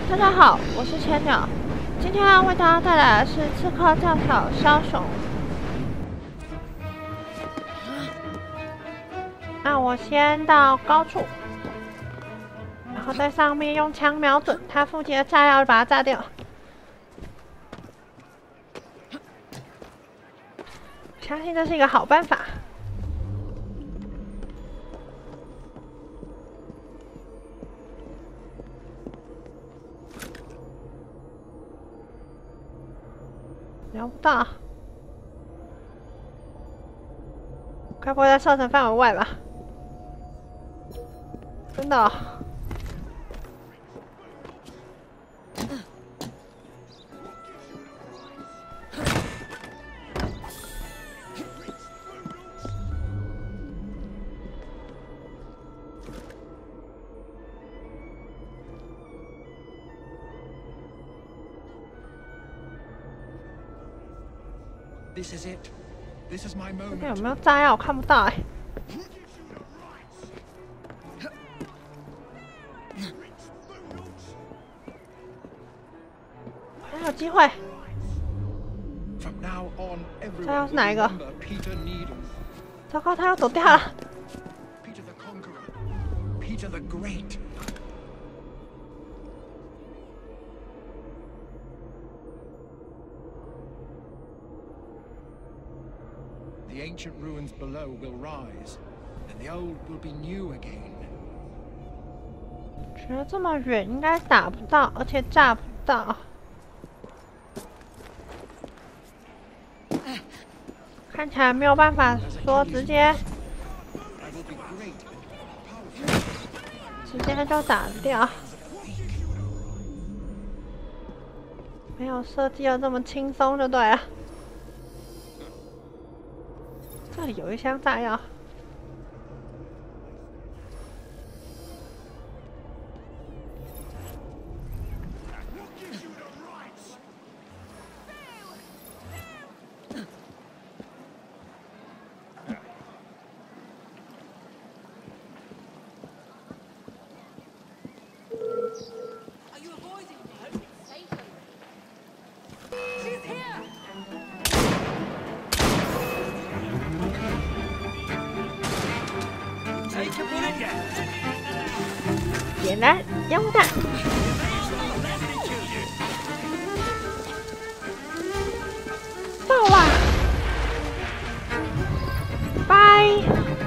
大家好，我是千鸟，今天要为大家带来的是刺客教条枭雄。那我先到高处，然后在上面用枪瞄准它附近的炸药，把它炸掉。相信这是一个好办法。 瞄不到，该不会在射程范围外吧？真的、哦。 This is it. This is my 这 moment. 边有没有炸药？我看不到哎、还有机会。 From now on, 炸药 everyone 是哪一 will 个？ remember Peter Needle, 糟糕，他要走掉了。 Peter the Conqueror, Peter the Great. The ancient ruins below will rise, and the old will be new again. 觉得这么远应该打不到，而且炸不到。看起来没有办法说直接 I will be great, powerful. 直接就打掉，没有设计的这么轻松就对了。这里有一箱炸药。 点燃烟雾弹，爆啊！拜。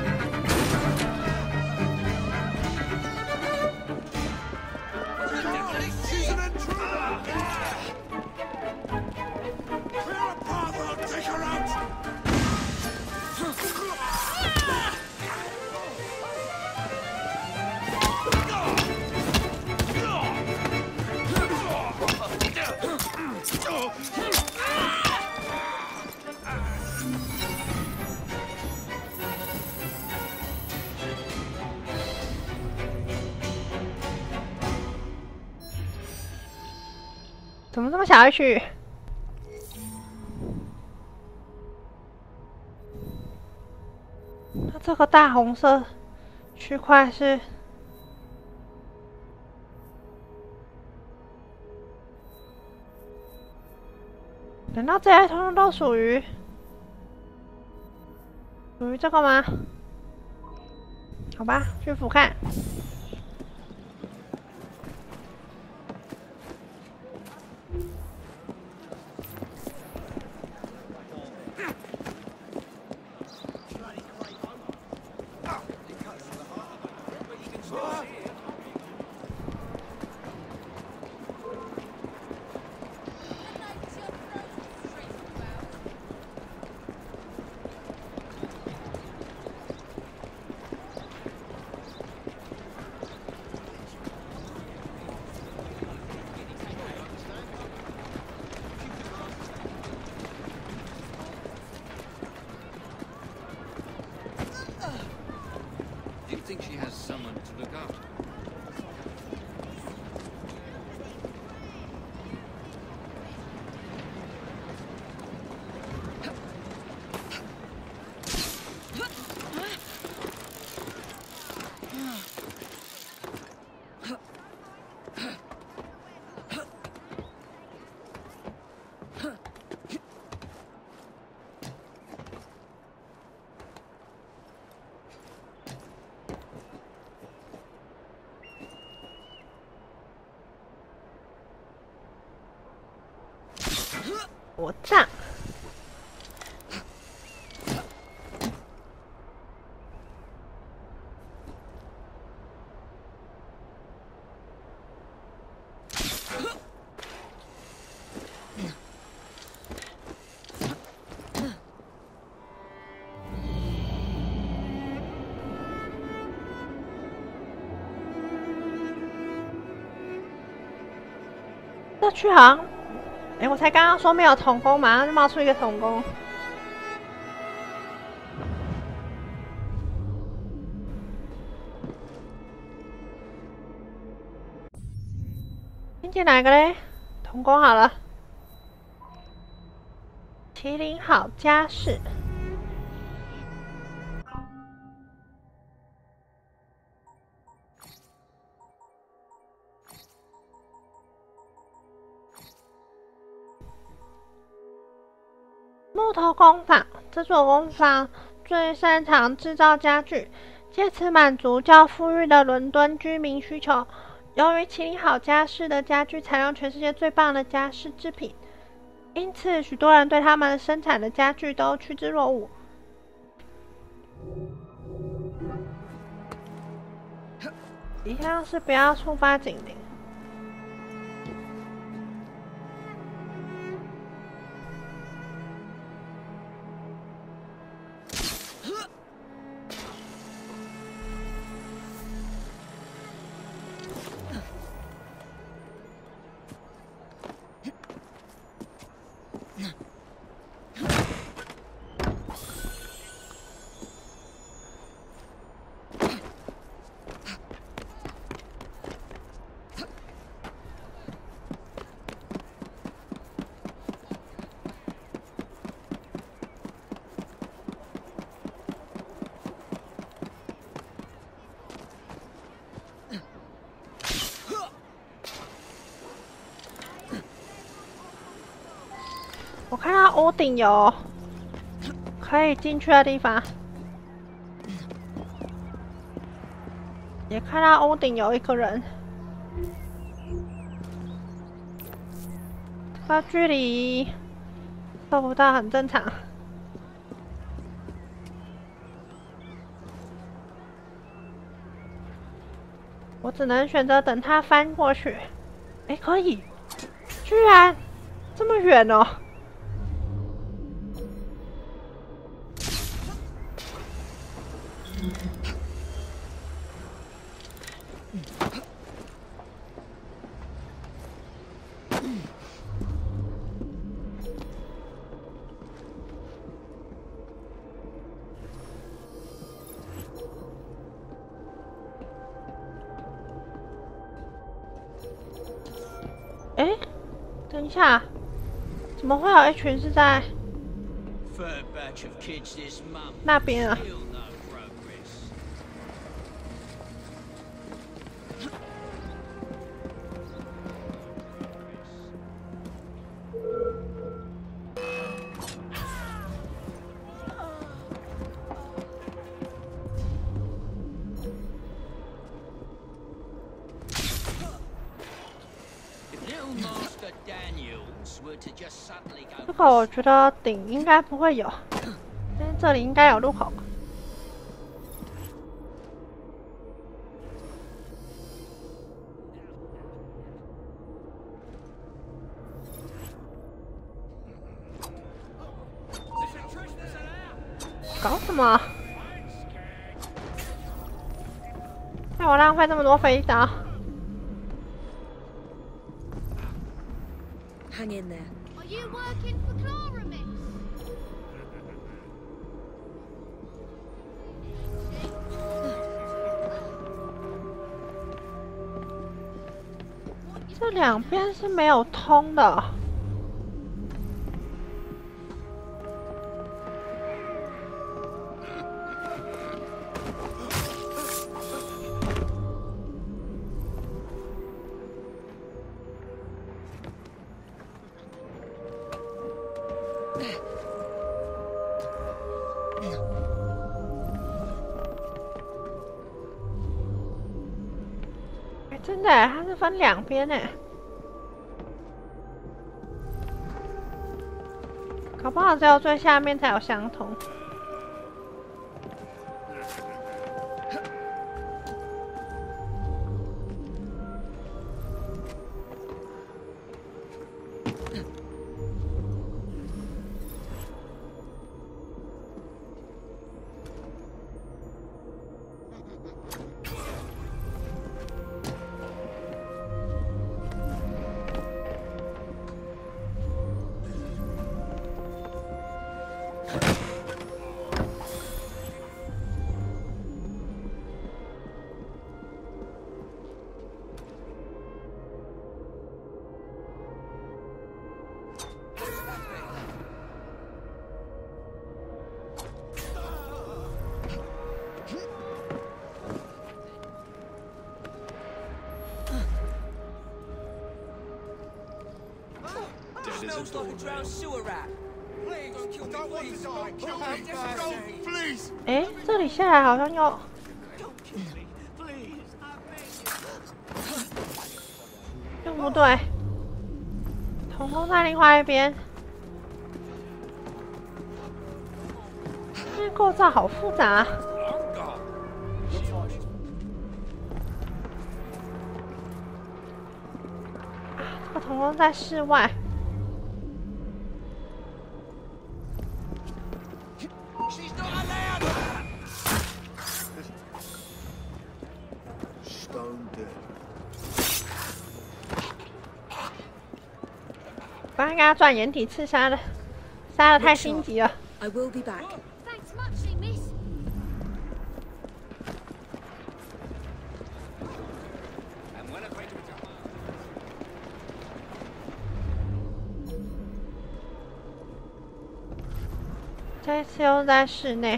怎么这么小一区？它这个大红色区块是？难道这些通通都属于这个吗？好吧，去俯瞰。 Do you think she has someone to look after? 魔杖。这区好像，我才刚刚说没有童工，马上就冒出一个童工。先进哪个嘞？童工好了。麒麟好家事。木头工坊，这座工坊最擅长制造家具，借此满足较富裕的伦敦居民需求。由于麒麟好家饰的家具采用全世界最棒的家饰制品，因此许多人对他们生产的家具都趋之若鹜。一样是不要触发警铃。我看到屋顶有可以进去的地方，也看到屋顶有一个人。这个距离做不到很正常。我只能选择等他翻过去。可以，居然这么远哦！等一下，怎么会有一群是在那边啊？这个我觉得顶应该不会有，因为这里应该有入口。搞什么？让我浪费这么多飞刀。 Hang in there. Are you working for Clara, miss? 这两边是没有通的。真的，它是分两边诶。 搞不好只有最下面才有相同。 Smells like a drowned sewer rat. Please, don't want to die. Kill me, don't, please. 哎，这里下来好像要 Don't kill me, please. I beg you. 对不对？童工在另外一边。这构造好复杂。这个童工在室外。 She's not allowed. Stone dead. 不然给他转掩体刺杀了，杀的太心急了。 I will be back. Thanks muchly, miss. 这次又在室内，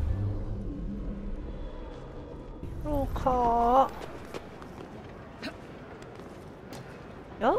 入口，哟，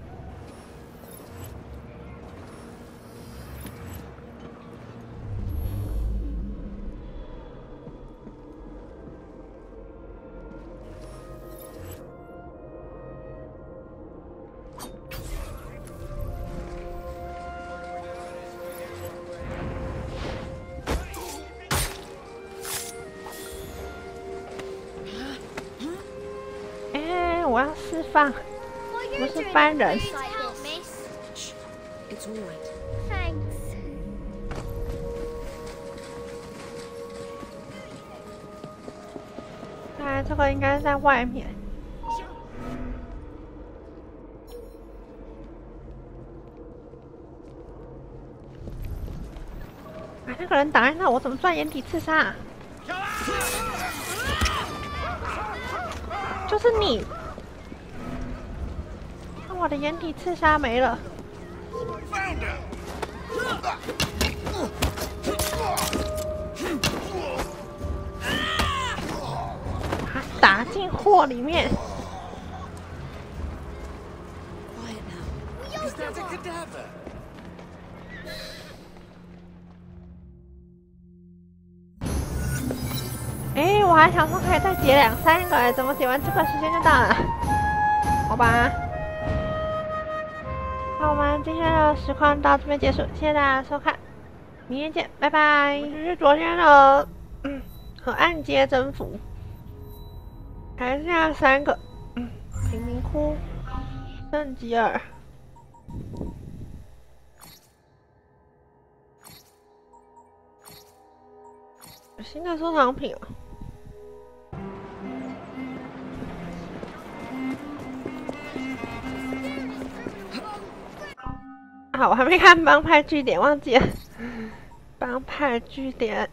我要释放， What are you What's the doing bandit? with me like this, miss? Shh. It's all right. Thanks. 哎，这个应该在外面。哎，那个人挡在那，我怎么转掩体刺杀？就是你，那我的掩体刺杀没了。啊，打进货里面。 Quiet now. Is that a cadaver? 哎，我还想说可以再解2、3个，哎，怎么解完这个时间就到了？好吧。那我们今天的实况到这边结束，谢谢大家的收看，明天见，拜拜。这是昨天的河岸街征服，还剩下3个，贫民窟、圣吉尔。 新的收藏品哦。啊，我还没看帮派据点，忘记了。帮派据点，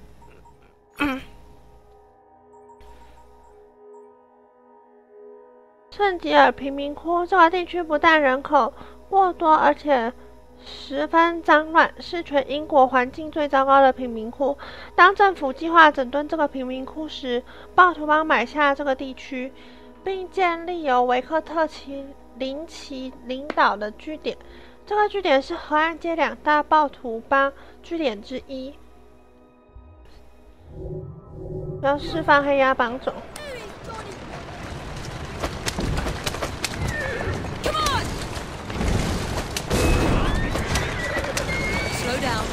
圣吉尔贫民窟这个地区不但人口过多，而且 十分脏乱，是全英国环境最糟糕的贫民窟。当政府计划整顿这个贫民窟时，暴徒帮买下这个地区，并建立由维克特林奇领导的据点。这个据点是河岸街2大暴徒帮据点之一。要释放黑鸭帮种。 Slow down.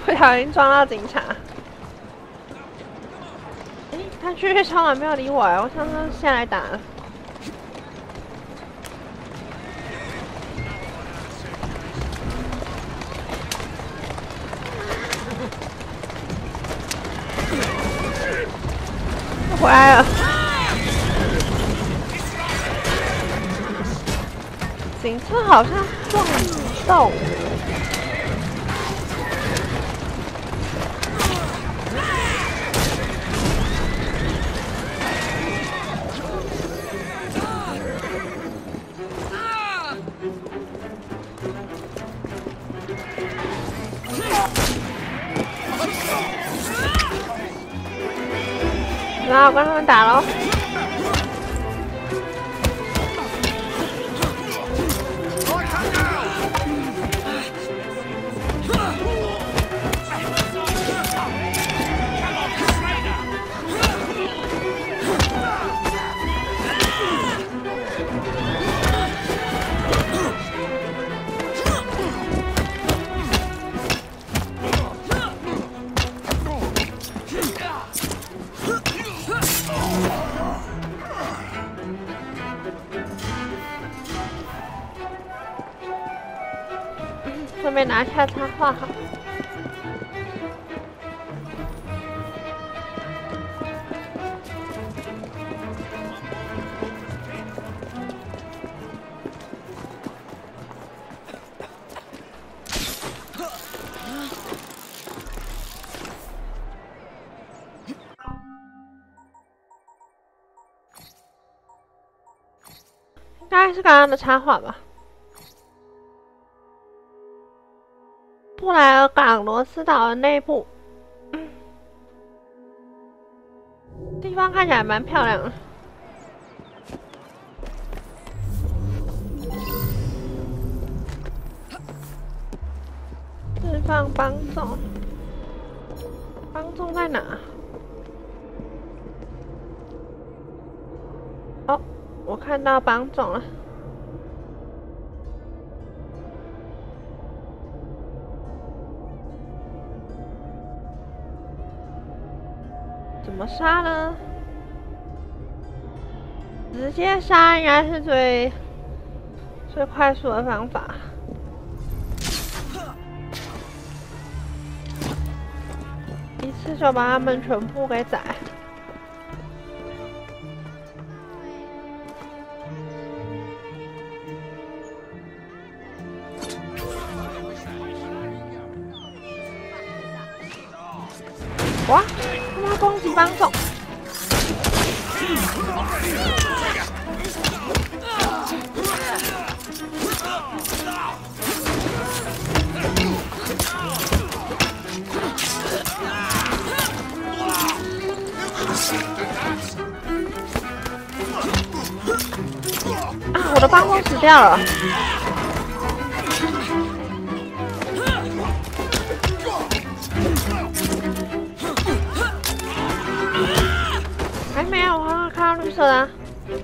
不小心撞到警察。诶，他去超完没有理我哎，我上次下来打了。回来了。警车好像撞不动。然后我跟他们打咯。顺便拿下插画好。应该是刚刚的插画吧。布莱尔港罗斯岛的内部，地方看起来蛮漂亮的。释放帮众，帮众在哪？哦，我看到帮众了。怎么杀呢？直接杀应该是最快速的方法。一次就把他们全部给宰。哇！他妈攻击帮众！啊！我的帮众死掉了。还没有，我刚刚看到绿色的啊。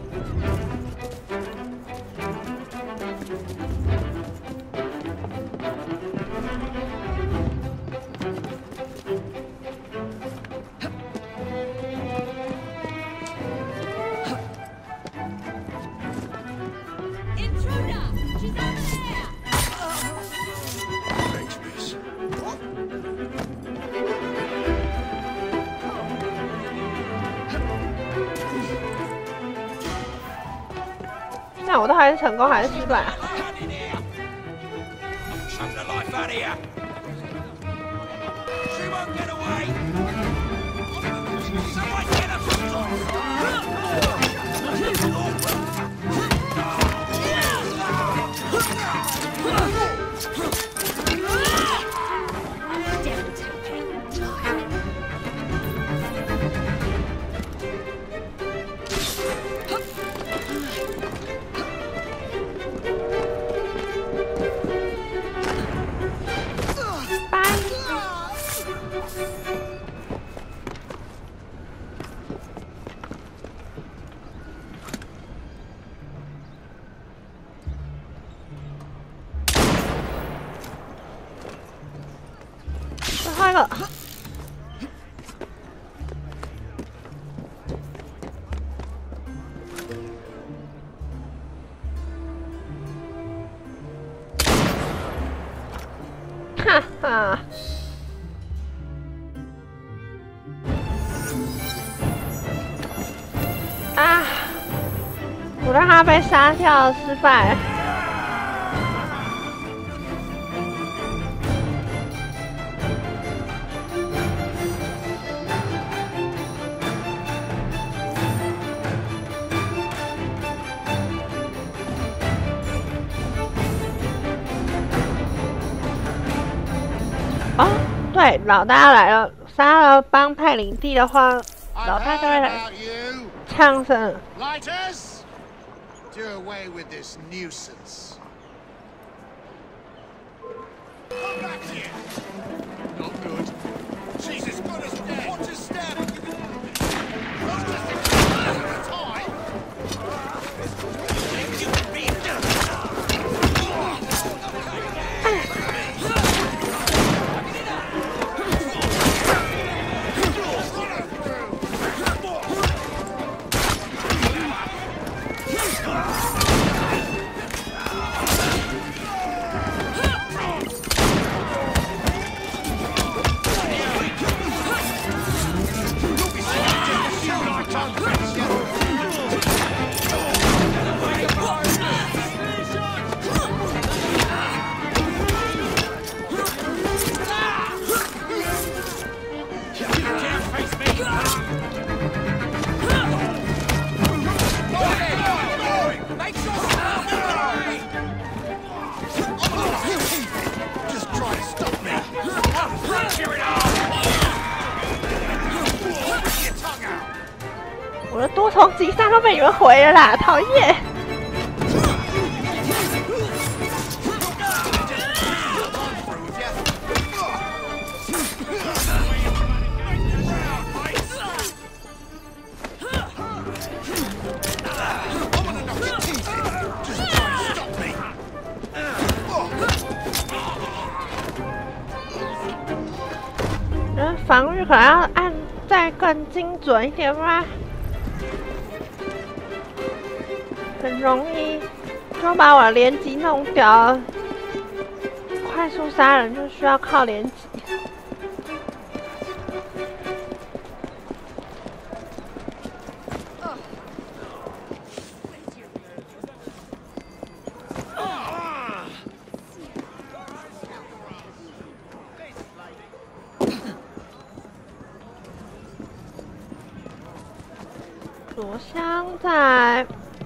那我都还是成功还是失败啊？ 我让他被杀掉，失败。哦，对，老大来了，杀了帮派领地的话，老大就会来唱声。 Lighters, do away with this nuisance. Come back here. Not good. Jesus, God is dead. What a step! What's just a time? You can be. 我的多重击杀都被你们毁了啦，讨厌！防御可能要按再更精准一点吧，很容易就把我的连击弄掉了。快速杀人就需要靠连击。左香在，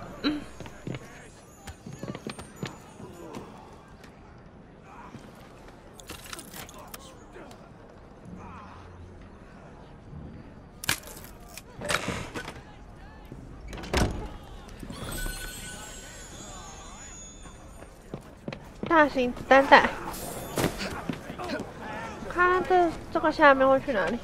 大型子弹袋，看这个下面会去哪里？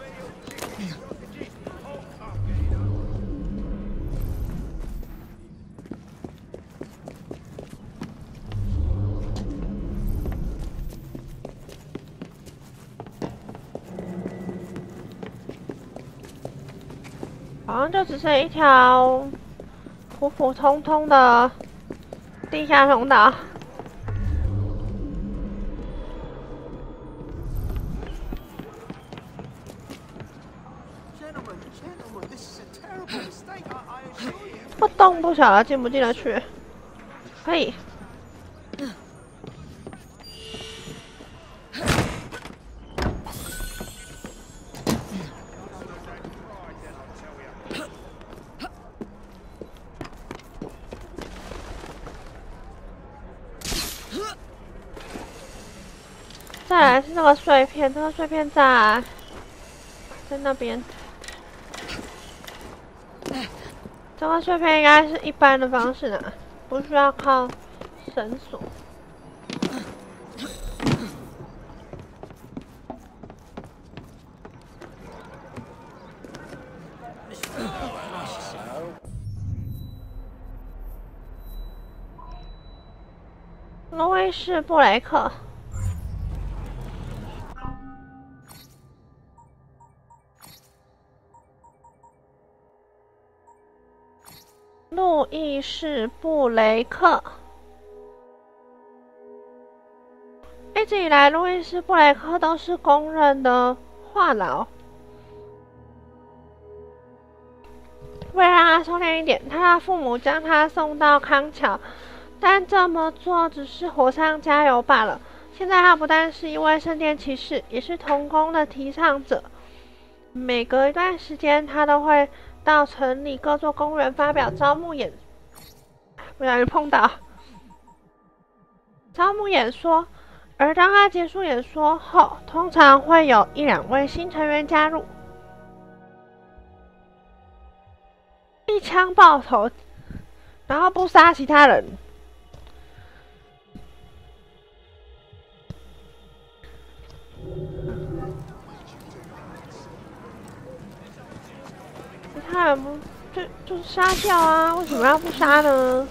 好像就只剩一条普普通通的地下通道。不动不晓得进不进得去，可以。再来是这个碎片，这个碎片在那边。这个碎片应该是一般的方式呢，不需要靠绳索。路易士·布雷克。路易士·布雷克，一直以来，路易士·布雷克都是公认的话痨。 为了让他收敛一点，他的父母将他送到康桥，但这么做只是火上加油罢了。现在他不但是一位圣殿骑士，也是童工的提倡者。每隔一段时间，他都会到城里各座公园发表招募演，不小心碰到招募演说。而当他结束演说后，通常会有1、2位新成员加入，一枪爆头，然后不杀其他人。其他人不就是杀掉啊？为什么要不杀呢？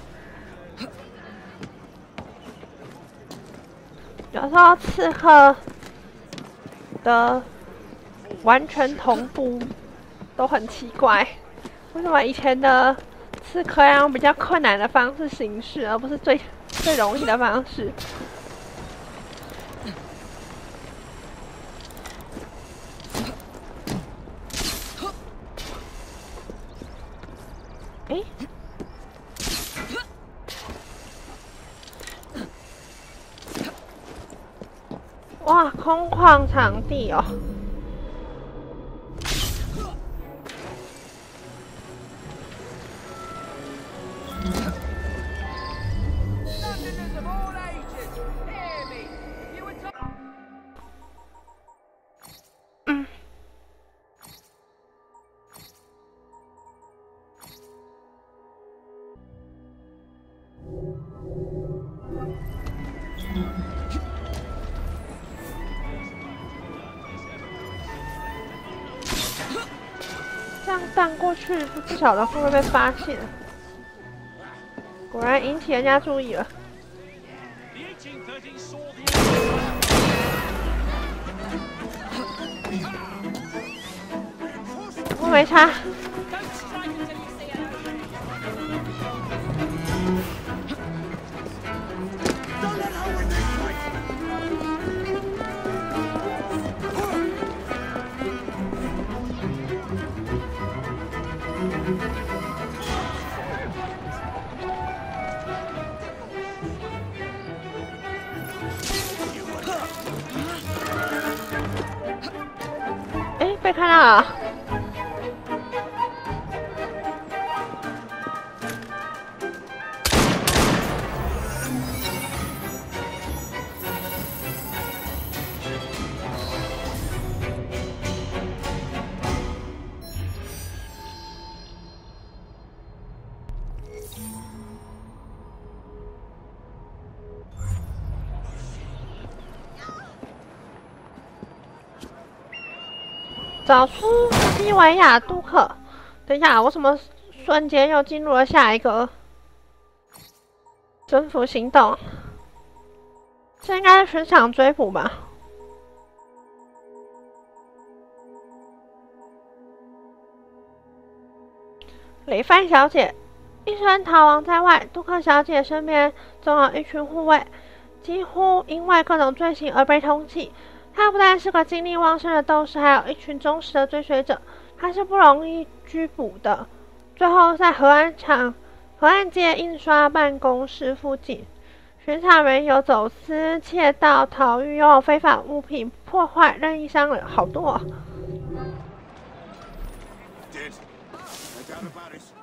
有时候刺客的完全同步都很奇怪，为什么以前的刺客要用比较困难的方式行事，而不是最容易的方式？诶？哇，空旷场地哦！这样荡过去，不晓得会不会被发现。果然引起人家注意了。我没差。被看到了。找出西维亚杜克。等一下，我怎么瞬间又进入了下一个征服行动？这应该是全场追捕吧？雷范小姐一生逃亡在外，杜克小姐身边总有一群护卫，几乎因为各种罪行而被通缉。他不但是个精力旺盛的斗士，还有一群忠实的追随者，他是不容易拘捕的。最后，在河岸街印刷办公室附近，巡查员有走私、窃盗、逃狱，又有非法物品破坏、任意伤人，好多。 Dead. No doubt about it.